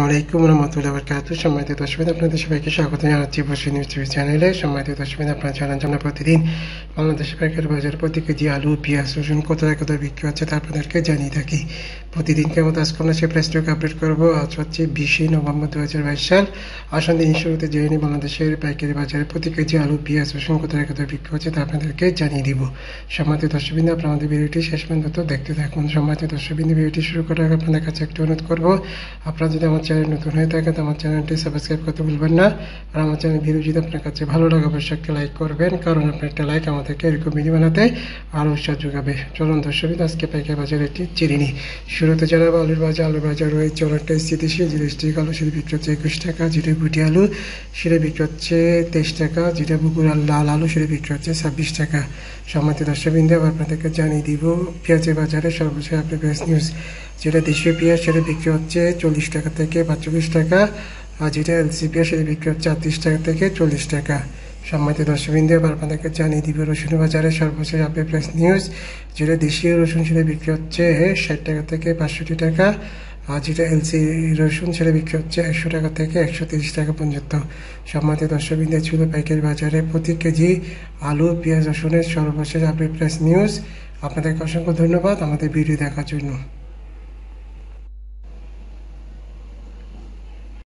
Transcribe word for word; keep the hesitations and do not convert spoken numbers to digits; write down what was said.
আলাইকুম রহমতুল্লাহ বারকাতুহু। সম্মানিত দর্শক, আপনাদের সবাইকে স্বাগত জানাচ্ছি বসি নিউজ টিভি চ্যানেলে। সম্মানিত দর্শক, আপনারা জানান যে আমরা প্রতিদিন বাংলাদেশের পাইকারি বাজার প্রতি কেজি আলু, পেঁয়াজ, রসুন কোথায় কোথায় বিক্রি হচ্ছে তা আপনাদেরকে জানিয়ে থাকি। প্রতিদিন কেমন আজ কোনো সে প্রাইসটাকে আপডেট করবো। আজ হচ্ছে বিশে নভেম্বর দু হাজার বাইশ সাল। আসুন দিন শুরুতে জেনে নিই বাংলাদেশের পাইকারি বাজারে প্রতি কেজি আলু, পেঁয়াজ, রসুন কোথায় কোথায় বিক্রি হচ্ছে তা আপনাদেরকে জানিয়ে দিব। সম্মানিত দর্শকবৃন্দ, আপনারা আমাদের ভিডিওটি শেষ পর্যন্ত দেখতে থাকুন। সম্মানিত দর্শকবৃন্দ, ভিডিওটি শুরু করার আগে আপনাদের কাছে একটু অনুরোধ করবো, আপনারা যদি আমার চ্যানেল নতুন হয়ে থাকেন তো আমার চ্যানেলটি সাবস্ক্রাইব করতে ভুলবেন না। আর আমার চ্যানেল ভিডিও যদি আপনার কাছে ভালো লাগে অবশ্যই একটা লাইক করবেন, কারণ আপনার একটা লাইক আমাদেরকে এরকম ভিডিও বানাতে আরও উৎসাহ যোগাবে। চলুন দর্শকবৃন্দ, আজকে পাইকারি বাজার একটি জেনে নিই। শুরুতে জানাবো আলুর বাজার। আলুর বাজার রয়েছে অনেকটা স্থিতিশীল। যেটা স্টিক আলু সেটা বিক্রি হচ্ছে একুশ টাকা, যেটা বুটি আলু সেটা বিক্রি হচ্ছে তেইশ টাকা, যেটা বুকুর লাল আলু সেটা বিক্রি হচ্ছে ছাব্বিশ টাকা। সম্মানিত দর্শকবৃন্দ, আপনাদেরকে জানিয়ে দিব পেঁয়াজের বাজারে সর্বোচ্চ আপনি পেঁয়াজ নিউজ। যেটা দেশীয় পেঁয়াজ সেটা বিক্রি হচ্ছে চল্লিশ টাকা থেকে পাঁচচল্লিশ টাকা, আর যেটা এলসি পেঁয়াজ সেটা বিক্রি হচ্ছে আটত্রিশ টাকা থেকে চল্লিশ টাকা। সম্মানিত দর্শকবৃন্দ, এবার আপনাদেরকে জানিয়ে দিব রসুন বাজারে সর্বোচ্চ আপনি প্রাইস নিউজ। যেটা দেশীয় রসুন সেটা বিক্রি হচ্ছে ষাট টাকা থেকে পাঁচষট্টি টাকা, আর যেটা এলসি রসুন সেটা বিক্রি হচ্ছে একশো টাকা থেকে একশো তিরিশ টাকা পর্যন্ত। সম্মানিত দর্শকবৃন্দ, ছিল পাইকারি বাজারে প্রতি কেজি আলু, পেঁয়াজ, রসুনের সর্বশেষ আপডেট প্রাইস নিউজ। আপনাদেরকে অসংখ্য ধন্যবাদ আমাদের ভিডিও দেখার জন্য।